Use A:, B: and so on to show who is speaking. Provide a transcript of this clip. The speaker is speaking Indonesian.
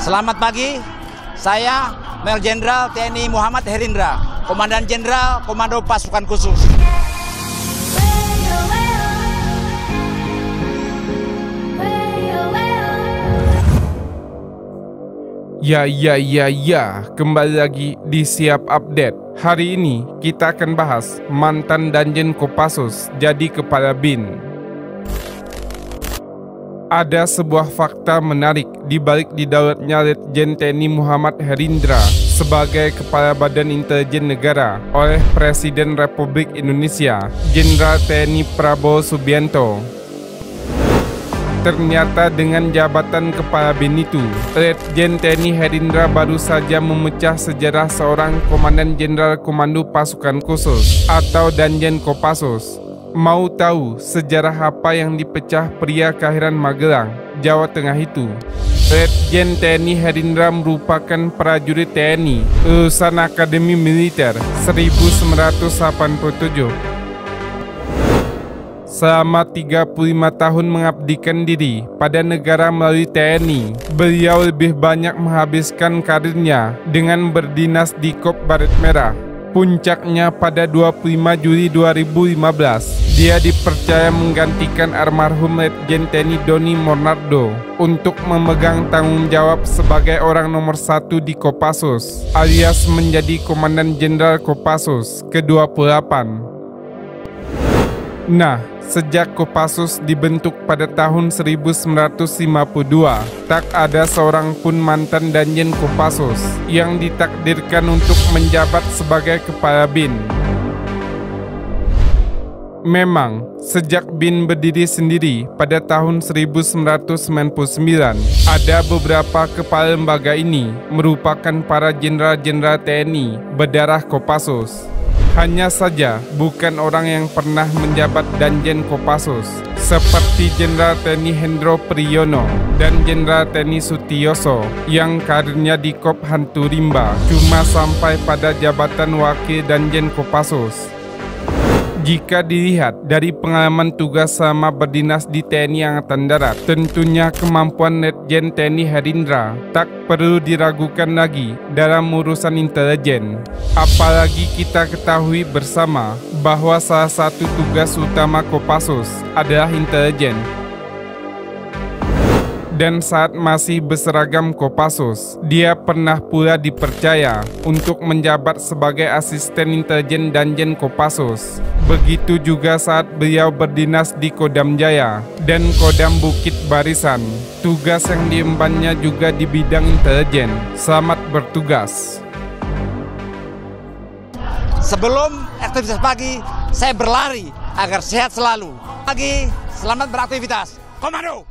A: Selamat pagi, saya Mayor Jenderal TNI Muhammad Herindra, Komandan Jenderal Komando Pasukan Khusus.
B: Ya, kembali lagi di Siap Update. Hari ini kita akan bahas mantan Danjen Kopassus jadi Kepala BIN. Ada sebuah fakta menarik di balik didaulatnya Letjen TNI Muhammad Herindra sebagai Kepala Badan Intelijen Negara oleh Presiden Republik Indonesia, Jenderal TNI Prabowo Subianto. Ternyata dengan jabatan Kepala BIN itu, Letjen TNI Herindra baru saja memecah sejarah seorang Komandan Jenderal Komando Pasukan Khusus atau Danjen Kopassus. Mau tahu sejarah apa yang dipecah pria kelahiran Magelang, Jawa Tengah itu? Letjen TNI Herindra merupakan prajurit TNI lulusan Akademi Militer 1987. Selama 35 tahun mengabdikan diri pada negara melalui TNI, beliau lebih banyak menghabiskan karirnya dengan berdinas di Kop Baret Merah. Puncaknya pada 25 Juli 2015, dia dipercaya menggantikan almarhum Letjen TNI Doni Monardo untuk memegang tanggung jawab sebagai orang nomor 1 di Kopassus, alias menjadi Komandan Jenderal Kopassus ke-28. Nah, sejak Kopassus dibentuk pada tahun 1952, tak ada seorang pun mantan Danjen Kopassus yang ditakdirkan untuk menjabat sebagai Kepala BIN. Memang, sejak BIN berdiri sendiri pada tahun 1999, ada beberapa kepala lembaga ini merupakan para jenderal-jenderal TNI berdarah Kopassus. Hanya saja bukan orang yang pernah menjabat Danjen Kopassus seperti Jenderal TNI Hendro Priyono dan Jenderal TNI Sutioso yang karirnya di Kop Hantu Rimba cuma sampai pada jabatan Wakil Danjen Kopassus. Jika dilihat dari pengalaman tugas selama berdinas di TNI Angkatan Darat, tentunya kemampuan Letjen TNI Herindra tak perlu diragukan lagi dalam urusan intelijen. Apalagi kita ketahui bersama bahwa salah satu tugas utama Kopassus adalah intelijen. Dan saat masih berseragam Kopassus, dia pernah pula dipercaya untuk menjabat sebagai asisten intelijen Danjen Kopassus. Begitu juga saat beliau berdinas di Kodam Jaya dan Kodam Bukit Barisan. Tugas yang diembannya juga di bidang intelijen. Selamat bertugas.
A: Sebelum aktivitas pagi, saya berlari agar sehat selalu. Pagi, selamat beraktivitas. Komando!